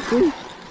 see.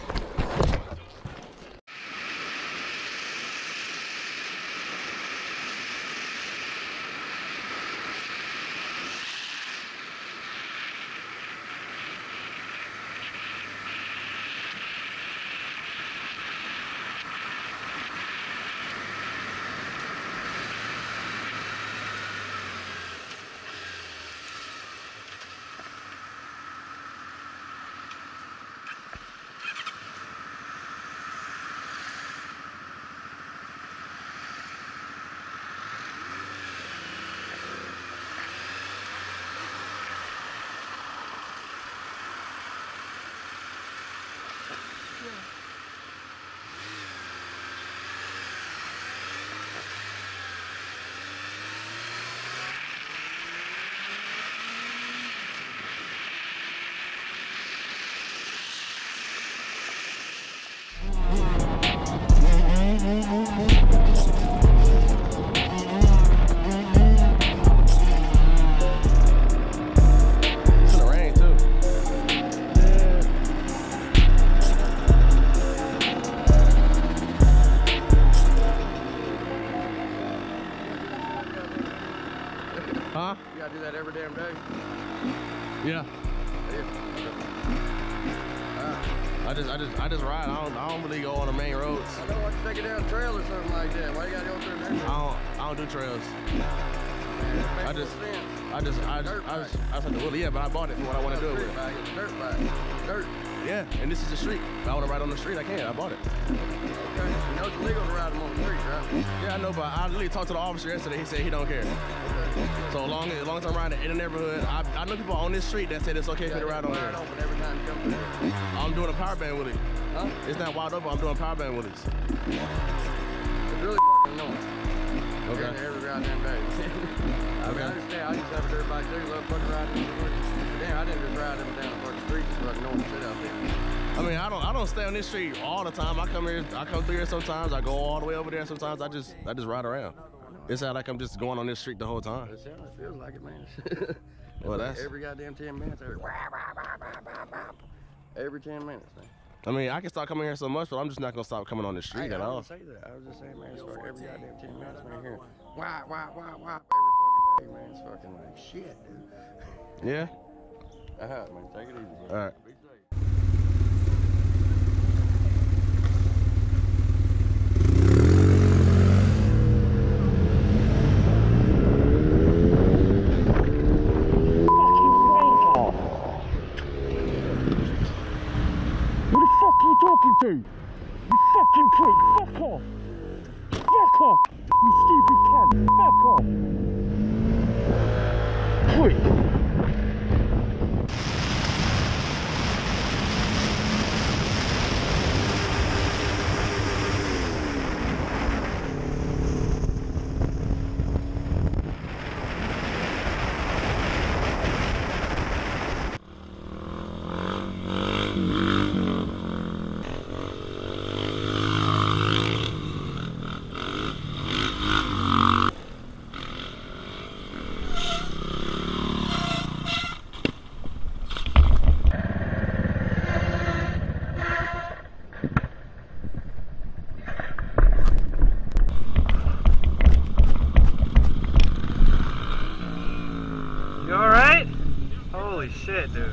Huh? You gotta do that every damn day. Yeah. I just ride. I don't really go on the main roads. I don't want to take it down a trail or something like that. Why you gotta go through there? I don't do trails. Man, I just have to wheel it. Yeah, but I bought it for what I want to do it with. Dirt bike. Dirt. Yeah, and this is the street. If I want to ride on the street, I can. I bought it. Okay. You know it's illegal to ride them on the street, right? Yeah, I know, but I literally talked to the officer yesterday. He said he don't care. Okay. So as long as I'm riding in the neighborhood, I know people on this street that said it's okay for me to ride on here. Open every time you come through. I'm doing a power band with it. Huh? It's not wide open. I'm doing power band with it. It's really fucking annoying. Okay. Every goddamn day. I mean, I understand. I used to have a dirt bike too. Love fucking riding. Damn, I didn't just ride up and down the fucking streets. It's fucking normal shit out there. I mean, I don't stay on this street all the time. I come through here sometimes. I go all the way over there sometimes. I just ride around. It sounds like I'm just going on this street the whole time. It feels like it, man. Well, that's every goddamn 10 minutes. Every 10 minutes, man. I mean, I can start coming here so much, but I'm just not gonna stop coming on the street at all. I didn't say that. I was just saying, man, it's fucking every goddamn 10 minutes, man. Here, wow. Every fucking day, man. It's fucking like shit, dude. Yeah. All right, man. Take it easy, bro. All right. Be safe. Talking to? You fucking prick, fuck off! Fuck off! You stupid cunt, fuck off! Prick! Holy shit, dude.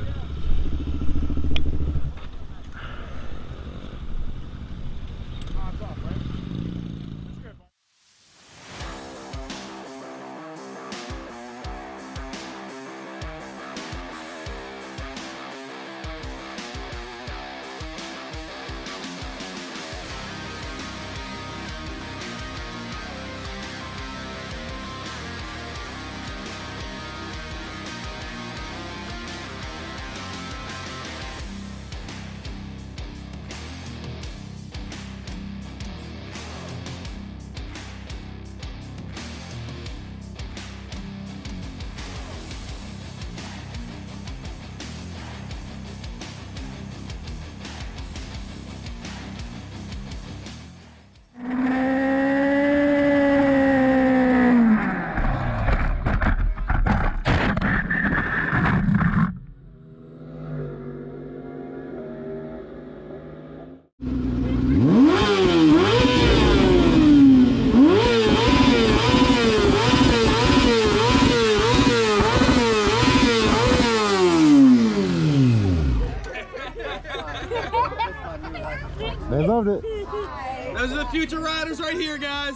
loved it. Those are the future riders right here, guys.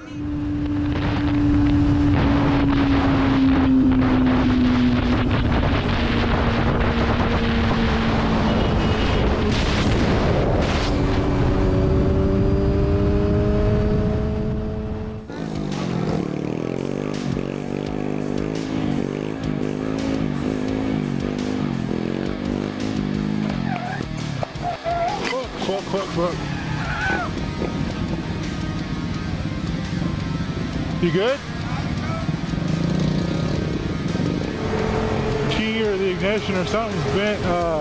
Look. You good? Key or the ignition or something's bent.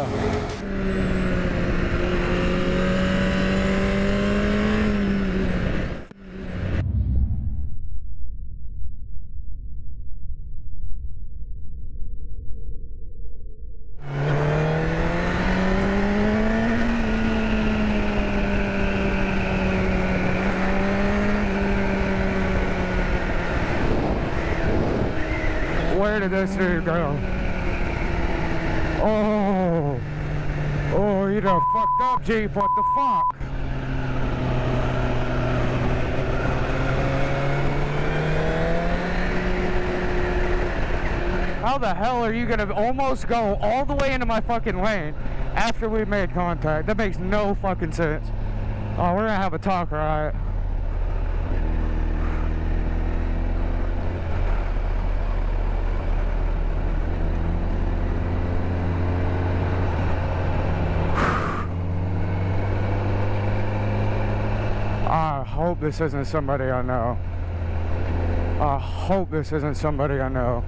Where did this dude go? Oh, you done fucked up, Jeep. What the fuck? How the hell are you gonna almost go all the way into my fucking lane after we made contact? That makes no fucking sense. Oh, we're gonna have a talk, right? I hope this isn't somebody I know. I hope this isn't somebody I know.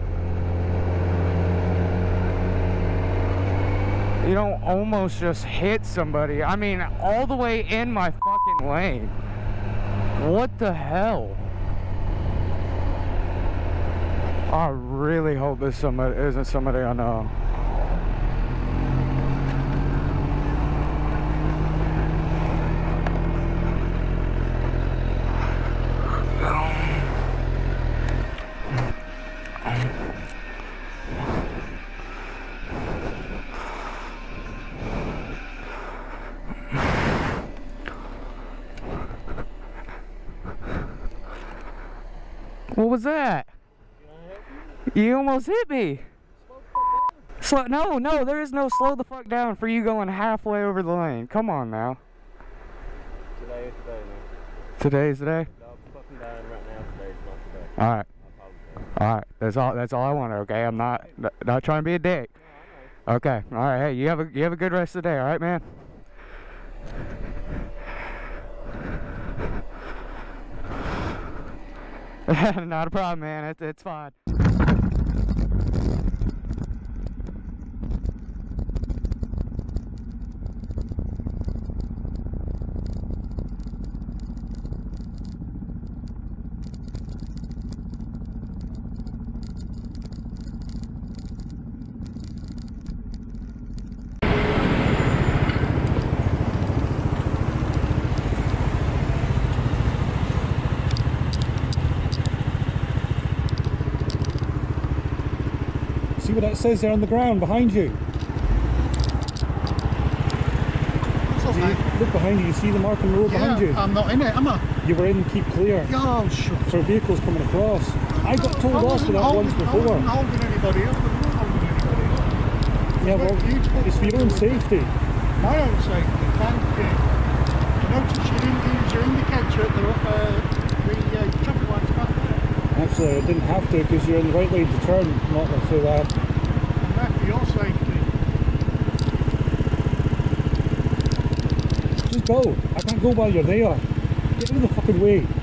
You don't almost just hit somebody. I mean, all the way in my fucking lane. What the hell? I really hope this somebody isn't somebody I know. What was that? You almost hit me. No, there is no slow the fuck down for you going halfway over the lane. Come on now. Today is the day, man. Today's the day? Dog's fucking dying right now. Today's not the day. Alright. Alright. That's all I wanted, okay? I'm not trying to be a dick. No, I know. Okay. Alright, hey, you have a good rest of the day, alright, man? Not a problem, man. It's fine. See what that says there on the ground behind you? Look behind you, you see the mark on the road behind you? I'm not in it, am I? You were in keep clear. Oh, sure. For vehicles coming across. I got told off for that once before. I wasn't holding anybody up. I'm not holding anybody up. Yeah, well, it's for your own safety. My own safety, thank you. I noticed you didn't use your indicator at the traffic lights back there. Actually, I didn't have to because you're in the right lane to turn, not through that. I'm there for your safety. Just go. I can't go while you're there. Get out of the fucking way.